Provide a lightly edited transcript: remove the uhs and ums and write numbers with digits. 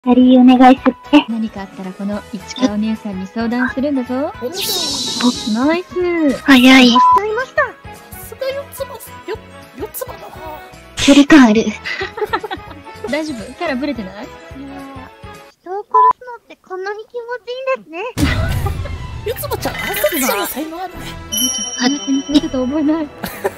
キャリーお願いすって。 何かあったらこの市川お姉さんに相談するんだぞ。 お願いします。 ナイス。 早い。 しちゃいました。 さすが四つ葉、四つ葉だな。 距離感ある。 大丈夫？キャラブレてない？ いやー、人を殺すのってこんなに気持ちいいんですね。 四つ葉ちゃん、暗殺者の才能あるね。 お姉ちゃん、こんな子にされてた覚えない。